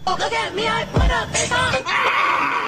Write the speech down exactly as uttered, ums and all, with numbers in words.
Look at me, I put up this on.